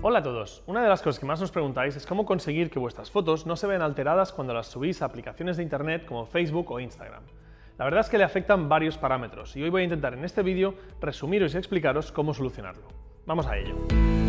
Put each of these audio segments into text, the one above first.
Hola a todos. Una de las cosas que más nos preguntáis es cómo conseguir que vuestras fotos no se vean alteradas cuando las subís a aplicaciones de internet como Facebook o Instagram. La verdad es que le afectan varios parámetros y hoy voy a intentar en este vídeo resumiros y explicaros cómo solucionarlo. Vamos a ello.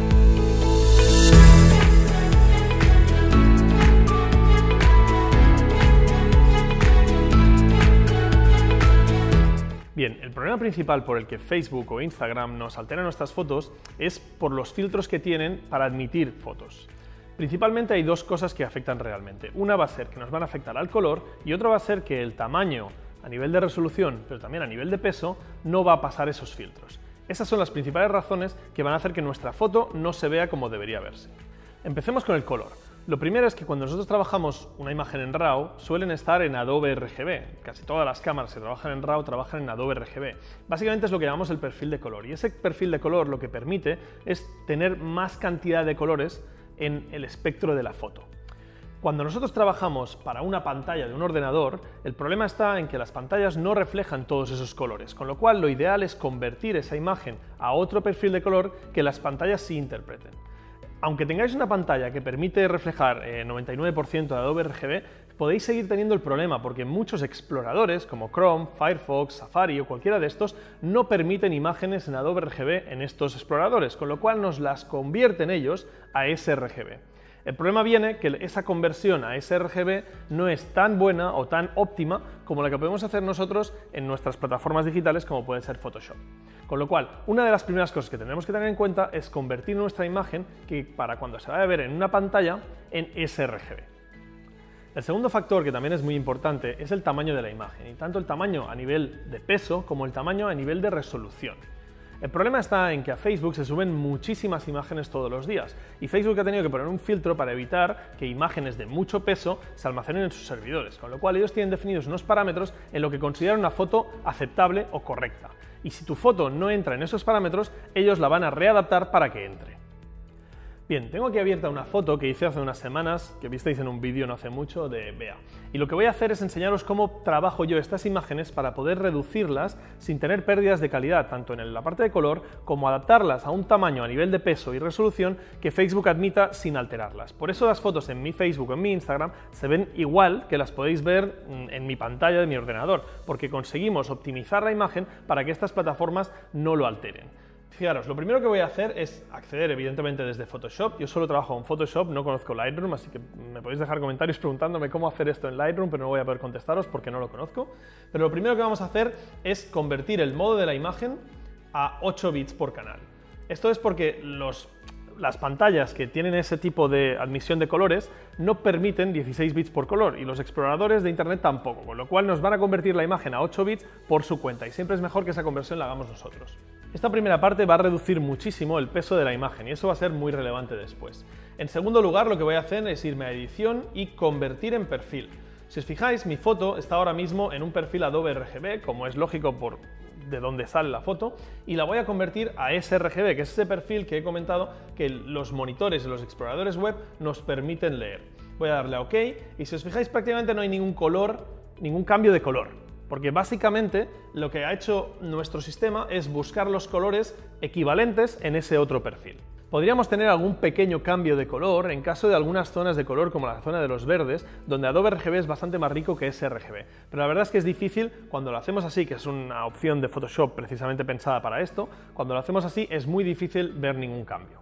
Bien, el problema principal por el que Facebook o Instagram nos alteran nuestras fotos es por los filtros que tienen para admitir fotos. Principalmente hay dos cosas que afectan realmente. Una va a ser que nos van a afectar al color y otra va a ser que el tamaño a nivel de resolución, pero también a nivel de peso, no va a pasar esos filtros. Esas son las principales razones que van a hacer que nuestra foto no se vea como debería verse. Empecemos con el color. Lo primero es que cuando nosotros trabajamos una imagen en RAW, suelen estar en Adobe RGB. Casi todas las cámaras que trabajan en RAW trabajan en Adobe RGB. Básicamente es lo que llamamos el perfil de color. Y ese perfil de color lo que permite es tener más cantidad de colores en el espectro de la foto. Cuando nosotros trabajamos para una pantalla de un ordenador, el problema está en que las pantallas no reflejan todos esos colores, con lo cual lo ideal es convertir esa imagen a otro perfil de color que las pantallas sí interpreten. Aunque tengáis una pantalla que permite reflejar 99% de Adobe RGB, podéis seguir teniendo el problema porque muchos exploradores como Chrome, Firefox, Safari o cualquiera de estos no permiten imágenes en Adobe RGB en estos exploradores, con lo cual nos las convierten ellos a sRGB. El problema viene que esa conversión a sRGB no es tan buena o tan óptima como la que podemos hacer nosotros en nuestras plataformas digitales como puede ser Photoshop. Con lo cual, una de las primeras cosas que tenemos que tener en cuenta es convertir nuestra imagen, que para cuando se vaya a ver en una pantalla, en sRGB. El segundo factor que también es muy importante es el tamaño de la imagen, y tanto el tamaño a nivel de peso como el tamaño a nivel de resolución. El problema está en que a Facebook se suben muchísimas imágenes todos los días y Facebook ha tenido que poner un filtro para evitar que imágenes de mucho peso se almacenen en sus servidores, con lo cual ellos tienen definidos unos parámetros en lo que consideran una foto aceptable o correcta. Y si tu foto no entra en esos parámetros, ellos la van a readaptar para que entre. Bien, tengo aquí abierta una foto que hice hace unas semanas, que visteis en un vídeo no hace mucho, de Bea. Y lo que voy a hacer es enseñaros cómo trabajo yo estas imágenes para poder reducirlas sin tener pérdidas de calidad, tanto en la parte de color como adaptarlas a un tamaño a nivel de peso y resolución que Facebook admita sin alterarlas. Por eso las fotos en mi Facebook o en mi Instagram se ven igual que las podéis ver en mi pantalla de mi ordenador, porque conseguimos optimizar la imagen para que estas plataformas no lo alteren. Fijaros, lo primero que voy a hacer es acceder evidentemente desde Photoshop. Yo solo trabajo en Photoshop, no conozco Lightroom, así que me podéis dejar comentarios preguntándome cómo hacer esto en Lightroom, pero no voy a poder contestaros porque no lo conozco. Pero lo primero que vamos a hacer es convertir el modo de la imagen a 8 bits por canal. Esto es porque las pantallas que tienen ese tipo de admisión de colores no permiten 16 bits por color y los exploradores de internet tampoco, con lo cual nos van a convertir la imagen a 8 bits por su cuenta y siempre es mejor que esa conversión la hagamos nosotros. Esta primera parte va a reducir muchísimo el peso de la imagen y eso va a ser muy relevante después. En segundo lugar, lo que voy a hacer es irme a edición y convertir en perfil. Si os fijáis, mi foto está ahora mismo en un perfil Adobe RGB, como es lógico por de dónde sale la foto, y la voy a convertir a sRGB, que es ese perfil que he comentado que los monitores y los exploradores web nos permiten leer. Voy a darle a OK y si os fijáis prácticamente no hay ningún cambio de color. Porque básicamente lo que ha hecho nuestro sistema es buscar los colores equivalentes en ese otro perfil. Podríamos tener algún pequeño cambio de color en caso de algunas zonas de color como la zona de los verdes, donde Adobe RGB es bastante más rico que sRGB. Pero la verdad es que es difícil cuando lo hacemos así, que es una opción de Photoshop precisamente pensada para esto, cuando lo hacemos así es muy difícil ver ningún cambio.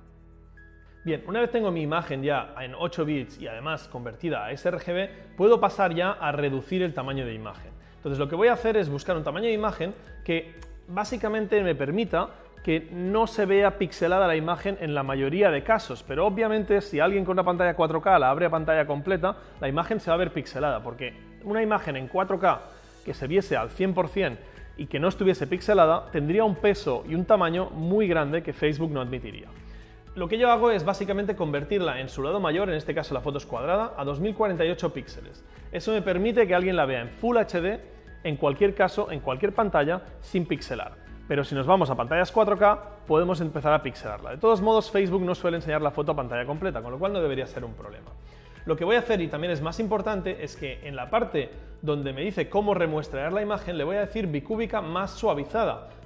Bien, una vez tengo mi imagen ya en 8 bits y además convertida a sRGB, puedo pasar ya a reducir el tamaño de imagen. Entonces lo que voy a hacer es buscar un tamaño de imagen que básicamente me permita que no se vea pixelada la imagen en la mayoría de casos, pero obviamente si alguien con una pantalla 4K la abre a pantalla completa, la imagen se va a ver pixelada, porque una imagen en 4K que se viese al 100% y que no estuviese pixelada tendría un peso y un tamaño muy grande que Facebook no admitiría. Lo que yo hago es básicamente convertirla en su lado mayor, en este caso la foto es cuadrada, a 2048 píxeles. Eso me permite que alguien la vea en Full HD, en cualquier caso, en cualquier pantalla, sin pixelar. Pero si nos vamos a pantallas 4K, podemos empezar a pixelarla. De todos modos, Facebook no suele enseñar la foto a pantalla completa, con lo cual no debería ser un problema. Lo que voy a hacer, y también es más importante, es que en la parte donde me dice cómo remuestrear la imagen, le voy a decir bicúbica más suavizada,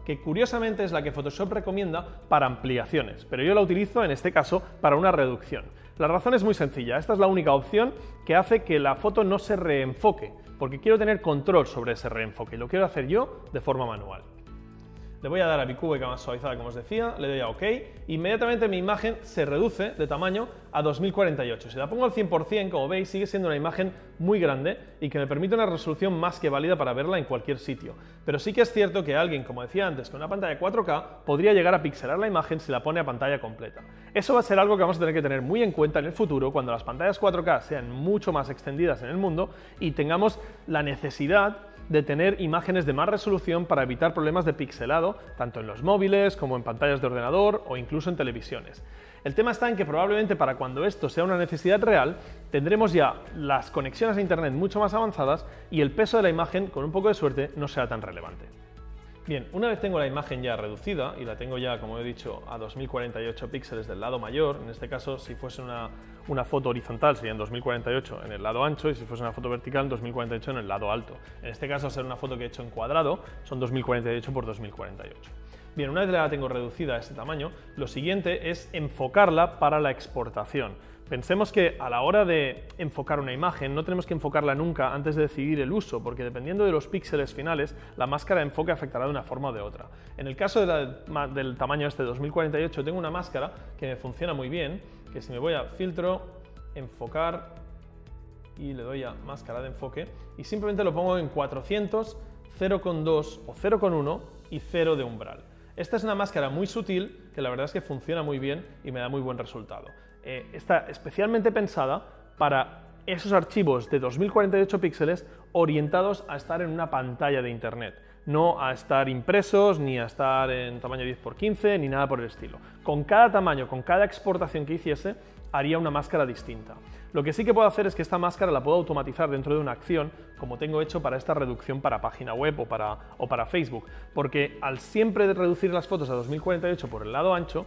que curiosamente es la que Photoshop recomienda para ampliaciones, pero yo la utilizo en este caso para una reducción. La razón es muy sencilla, esta es la única opción que hace que la foto no se reenfoque, porque quiero tener control sobre ese reenfoque y lo quiero hacer yo de forma manual. Le voy a dar a bicúbica más suavizada, como os decía, le doy a OK, inmediatamente mi imagen se reduce de tamaño a 2048. Si la pongo al 100%, como veis, sigue siendo una imagen muy grande y que me permite una resolución más que válida para verla en cualquier sitio. Pero sí que es cierto que alguien, como decía antes, con una pantalla 4K podría llegar a pixelar la imagen si la pone a pantalla completa. Eso va a ser algo que vamos a tener que tener muy en cuenta en el futuro cuando las pantallas 4K sean mucho más extendidas en el mundo y tengamos la necesidad de tener imágenes de más resolución para evitar problemas de pixelado, tanto en los móviles como en pantallas de ordenador o incluso en televisiones. El tema está en que probablemente para cuando esto sea una necesidad real, tendremos ya las conexiones a internet mucho más avanzadas y el peso de la imagen, con un poco de suerte, no sea tan relevante. Bien, una vez tengo la imagen ya reducida y la tengo ya, como he dicho, a 2048 píxeles del lado mayor, en este caso si fuese una foto horizontal sería en 2048 en el lado ancho y si fuese una foto vertical en 2048 en el lado alto. En este caso, al ser una foto que he hecho en cuadrado, son 2048 por 2048. Bien, una vez la tengo reducida a este tamaño, lo siguiente es enfocarla para la exportación. Pensemos que a la hora de enfocar una imagen no tenemos que enfocarla nunca antes de decidir el uso, porque dependiendo de los píxeles finales, la máscara de enfoque afectará de una forma o de otra. En el caso del tamaño este 2048 tengo una máscara que me funciona muy bien, que si me voy a filtro, enfocar y le doy a máscara de enfoque y simplemente lo pongo en 400, 0,2 o 0,1 y 0 de umbral. Esta es una máscara muy sutil que la verdad es que funciona muy bien y me da muy buen resultado. Está especialmente pensada para esos archivos de 2048 píxeles orientados a estar en una pantalla de internet, no a estar impresos, ni a estar en tamaño 10×15, ni nada por el estilo. Con cada tamaño, con cada exportación que hiciese, haría una máscara distinta. Lo que sí que puedo hacer es que esta máscara la puedo automatizar dentro de una acción, como tengo hecho para esta reducción para página web o para Facebook, porque al siempre reducir las fotos a 2048 por el lado ancho,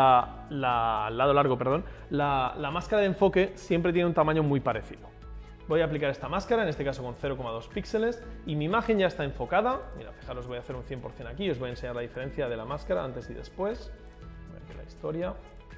lado largo, perdón, la máscara de enfoque siempre tiene un tamaño muy parecido. Voy a aplicar esta máscara, en este caso con 0,2 píxeles, y mi imagen ya está enfocada. Mira, fijaros, voy a hacer un 100% aquí y os voy a enseñar la diferencia de la máscara antes y después. Voy a ver la historia.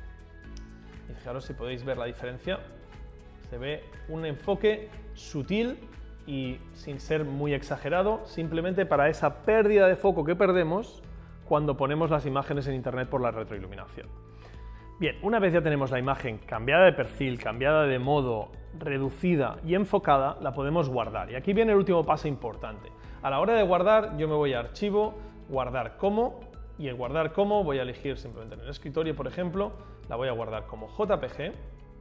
Y fijaros si podéis ver la diferencia. Se ve un enfoque sutil y sin ser muy exagerado, simplemente para esa pérdida de foco que perdemos cuando ponemos las imágenes en internet por la retroiluminación. Bien, una vez ya tenemos la imagen cambiada de perfil, cambiada de modo, reducida y enfocada, la podemos guardar. Y aquí viene el último paso importante. A la hora de guardar, yo me voy a Archivo, Guardar como, y en Guardar como voy a elegir simplemente en el escritorio, por ejemplo, la voy a guardar como JPG.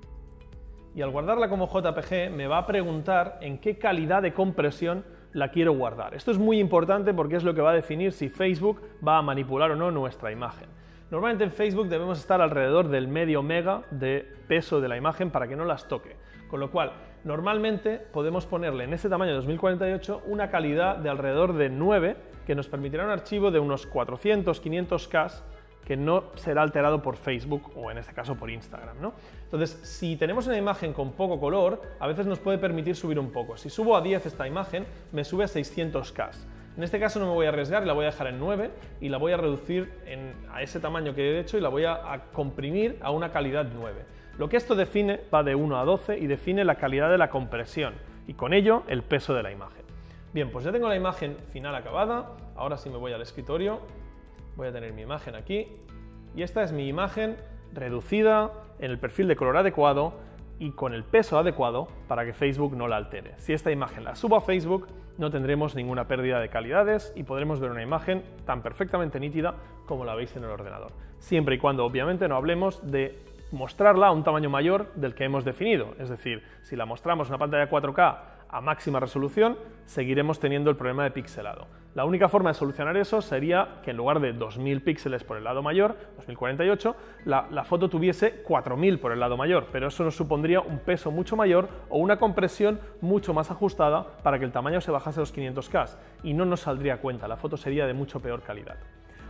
Y al guardarla como JPG me va a preguntar en qué calidad de compresión la quiero guardar. Esto es muy importante porque es lo que va a definir si Facebook va a manipular o no nuestra imagen. Normalmente en Facebook debemos estar alrededor del medio mega de peso de la imagen para que no las toque. Con lo cual, normalmente podemos ponerle en ese tamaño 2048 una calidad de alrededor de 9 que nos permitirá un archivo de unos 400-500K que no será alterado por Facebook o en este caso por Instagram, ¿no? Entonces, si tenemos una imagen con poco color, a veces nos puede permitir subir un poco. Si subo a 10 esta imagen, me sube a 600K. En este caso no me voy a arriesgar y la voy a dejar en 9 y la voy a reducir a ese tamaño que he hecho y la voy a comprimir a una calidad 9. Lo que esto define va de 1 a 12 y define la calidad de la compresión y con ello el peso de la imagen. Bien, pues ya tengo la imagen final acabada. Ahora sí me voy al escritorio. Voy a tener mi imagen aquí y esta es mi imagen reducida en el perfil de color adecuado y con el peso adecuado para que Facebook no la altere. Si esta imagen la subo a Facebook no tendremos ninguna pérdida de calidades y podremos ver una imagen tan perfectamente nítida como la veis en el ordenador. Siempre y cuando obviamente no hablemos de mostrarla a un tamaño mayor del que hemos definido. Es decir, si la mostramos en una pantalla 4K a máxima resolución, seguiremos teniendo el problema de pixelado. La única forma de solucionar eso sería que en lugar de 2000 píxeles por el lado mayor, 2048, la foto tuviese 4000 por el lado mayor, pero eso nos supondría un peso mucho mayor o una compresión mucho más ajustada para que el tamaño se bajase a los 500K y no nos saldría a cuenta, la foto sería de mucho peor calidad.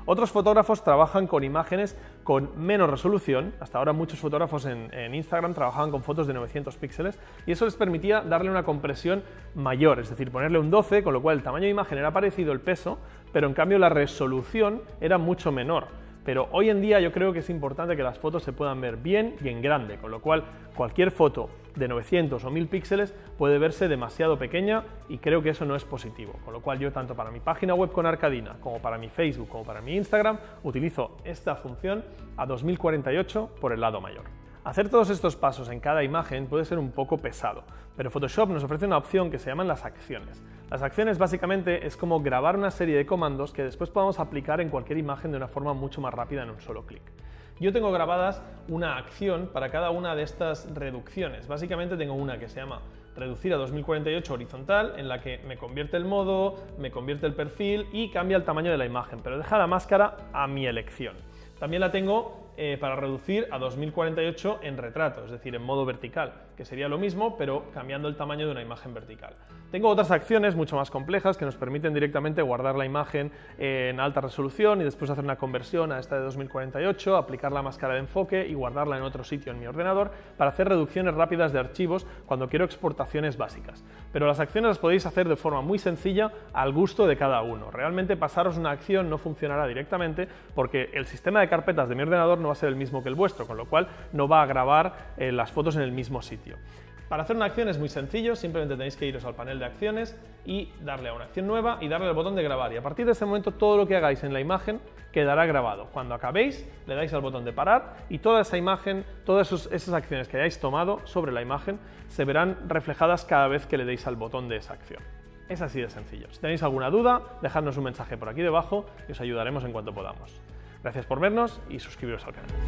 Otros fotógrafos trabajan con imágenes con menos resolución. Hasta ahora muchos fotógrafos en Instagram trabajaban con fotos de 900 píxeles y eso les permitía darle una compresión mayor, es decir, ponerle un 12, con lo cual el tamaño de imagen era parecido, el peso, pero en cambio la resolución era mucho menor. Pero hoy en día yo creo que es importante que las fotos se puedan ver bien y en grande, con lo cual cualquier foto de 900 o 1000 píxeles puede verse demasiado pequeña y creo que eso no es positivo. Con lo cual yo tanto para mi página web con Arcadina, como para mi Facebook, como para mi Instagram, utilizo esta función a 2048 por el lado mayor. Hacer todos estos pasos en cada imagen puede ser un poco pesado, pero Photoshop nos ofrece una opción que se llaman las acciones. Las acciones básicamente es como grabar una serie de comandos que después podamos aplicar en cualquier imagen de una forma mucho más rápida en un solo clic. Yo tengo grabadas una acción para cada una de estas reducciones. Básicamente tengo una que se llama reducir a 2048 horizontal, en la que me convierte el modo, me convierte el perfil y cambia el tamaño de la imagen, pero deja la máscara a mi elección. También la tengo para reducir a 2048 en retrato, es decir, en modo vertical, que sería lo mismo, pero cambiando el tamaño de una imagen vertical. Tengo otras acciones mucho más complejas que nos permiten directamente guardar la imagen en alta resolución y después hacer una conversión a esta de 2048, aplicar la máscara de enfoque y guardarla en otro sitio en mi ordenador para hacer reducciones rápidas de archivos cuando quiero exportaciones básicas. Pero las acciones las podéis hacer de forma muy sencilla al gusto de cada uno. Realmente pasaros una acción no funcionará directamente porque el sistema de carpetas de mi ordenador no va a ser el mismo que el vuestro, con lo cual no va a grabar las fotos en el mismo sitio. Para hacer una acción es muy sencillo, simplemente tenéis que iros al panel de acciones y darle a una acción nueva y darle al botón de grabar, y a partir de ese momento todo lo que hagáis en la imagen quedará grabado. Cuando acabéis le dais al botón de parar y toda esa imagen, todas esas acciones que hayáis tomado sobre la imagen se verán reflejadas cada vez que le deis al botón de esa acción. Es así de sencillo. Si tenéis alguna duda, dejadnos un mensaje por aquí debajo y os ayudaremos en cuanto podamos. Gracias por vernos y suscribiros al canal.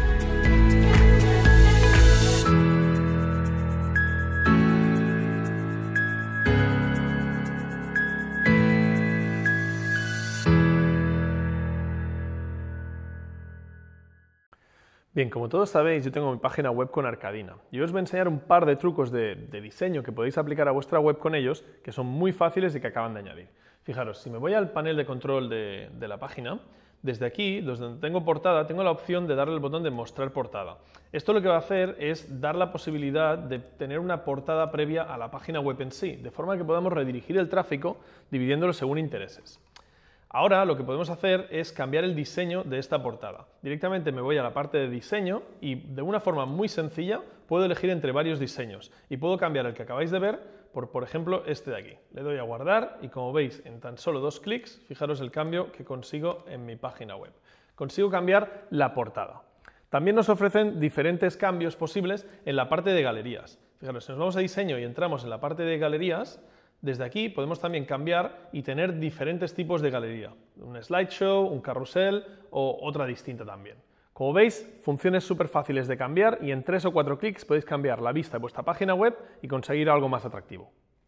Bien, como todos sabéis, yo tengo mi página web con Arcadina y os voy a enseñar un par de trucos de diseño que podéis aplicar a vuestra web con ellos, que son muy fáciles y que acaban de añadir. Fijaros, si me voy al panel de control de la página, desde aquí, desde donde tengo portada, tengo la opción de darle el botón de mostrar portada. Esto lo que va a hacer es dar la posibilidad de tener una portada previa a la página web en sí, de forma que podamos redirigir el tráfico dividiéndolo según intereses. Ahora lo que podemos hacer es cambiar el diseño de esta portada. Directamente me voy a la parte de diseño y de una forma muy sencilla puedo elegir entre varios diseños y puedo cambiar el que acabáis de ver por ejemplo, este de aquí. Le doy a guardar y como veis en tan solo 2 clics, fijaros el cambio que consigo en mi página web. Consigo cambiar la portada. También nos ofrecen diferentes cambios posibles en la parte de galerías. Fijaros, si nos vamos a diseño y entramos en la parte de galerías, desde aquí podemos también cambiar y tener diferentes tipos de galería. Un slideshow, un carrusel o otra distinta también. Como veis, funciones súper fáciles de cambiar y en 3 o 4 clics podéis cambiar la vista de vuestra página web y conseguir algo más atractivo.